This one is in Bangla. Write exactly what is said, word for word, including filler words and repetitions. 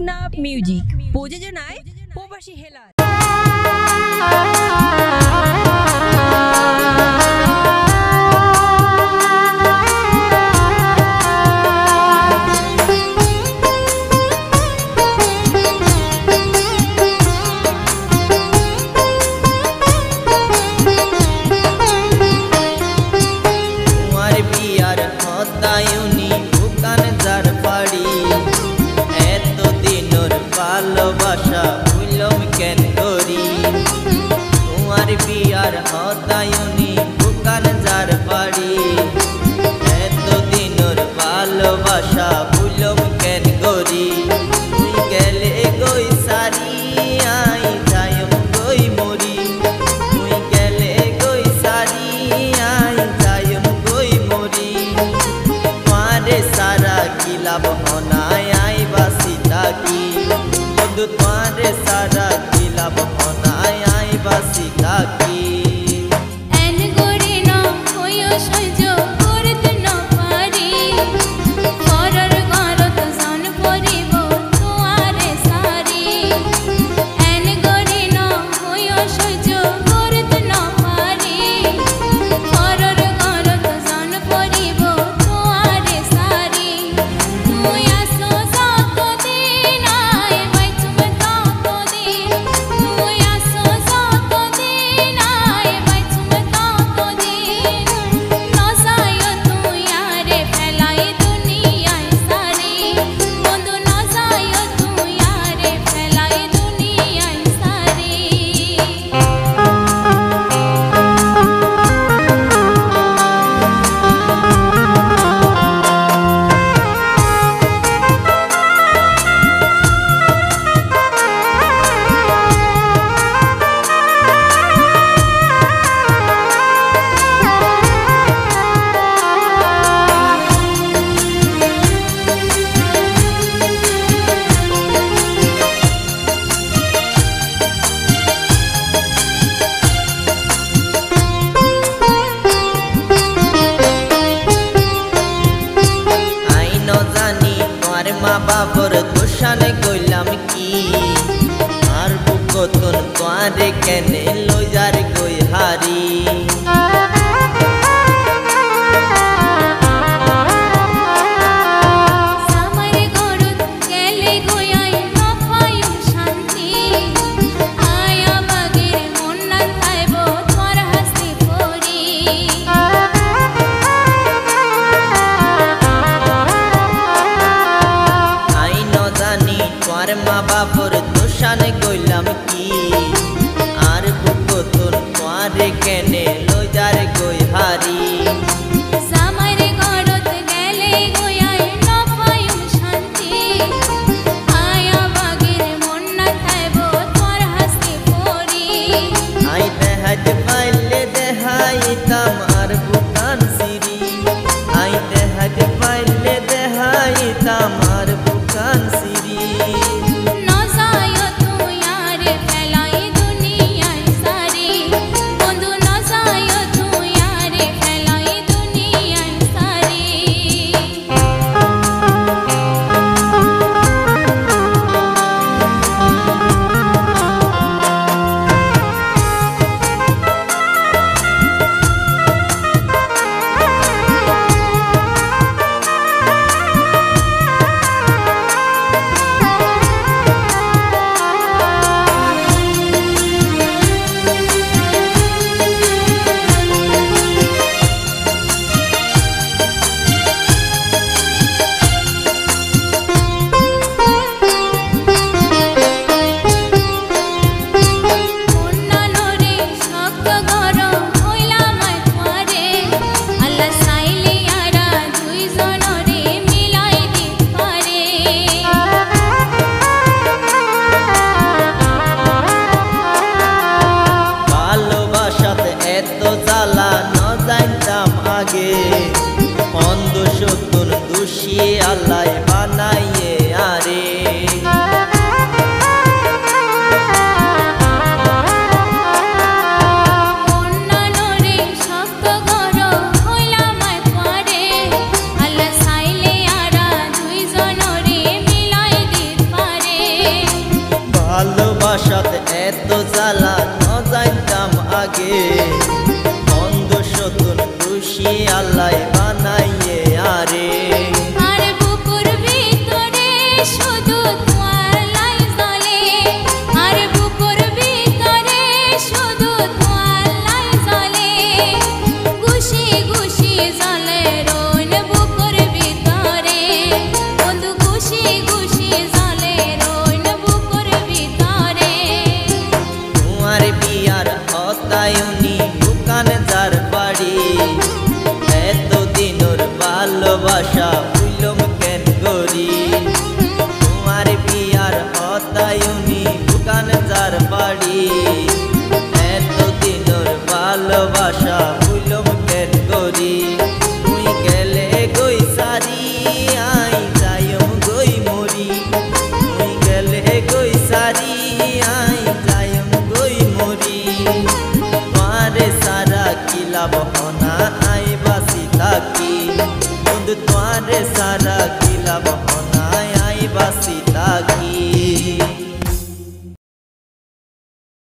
টেকনাফ মিউজিক প্রযোজনায় প্রবাসী হেলাল। ভালোবাসা ভুলম কেন করি তোমার বিয়ার হতায়নি বুকান যার বাড়ি এতদিনের ভালোবাসা ভুলম কেন করি তুই গেলে গই সারি আই যায়ম গই মরি তুই গেলে গই সারি আই যায়ম গই মরি তোমারে সারা কি লাভ হনায় আই বাসি থাকি तुम्हारे सारा किला बनाय आई बासी ताकी एन गोरे ना होयो सजो करत ना पारी करर गरत जान पड़िब तुम्हारे सारी एन गोरे ना होयो सजो करत ना पारी करर गरत जान पड़िब तुम्हारे सारी तुई आसो सात दिन आए बाबर दोषाने गइलाम की आर बुकतन तोरे केने लइजार गई हारी सामरे गरत गेले गयाय ना पायु शांति आया बागेर मन ना थाइब तोर हासि पड़ी তোমার মা বাবার দোষানে গইলাম কি আর বুকতন তোমারে কেনে লইজার গই হারি সামরে গরত গেলে গয়ায় না পায়ু শান্তি আয়া বাগের মন না থাইব তোর হাসি পড়ি আই দেহাজ পাইলে দেহাইতাম আর বুকান সিরি আই দেহাজ পাইলে দেহাইতাম আর বুকান সিরি অন্ধ সত্যন দোষী আল্লাহ বানাইয়ে আরে আল্লাহ সাইলে আরা দুইজন রে মিলাই দিত পারে থাকে বন্ধ সতুন খুশি আল্লাহ বানাইয়ে আরে আর বুকুর ভিতরে শুধু তোয়ালাই জ্বলে আর বুকুর ভিতরে শুধু তোয়ালাই জ্বলে খুশি খুশি জ্বলে রোন বুকুর ভিতরে বন্ধু খুশি খুশি জ্বলে রোন বুকুর ভিতরে তোমার বিয়ার হতায়নি দোকান যার বাড়ি এতদিনের ভালোবাসা হইলম কেন গরি তোমার বিয়ার হতায়নি দোকান যার বাড়ি এতদিনের ভালোবাসা হইলম কেন গরি তুই গেলে গই সারি আই যাইম গই মরি তুই গেলে গই সারি আই যাইম গই মরি তোমারে সারা কি লাভ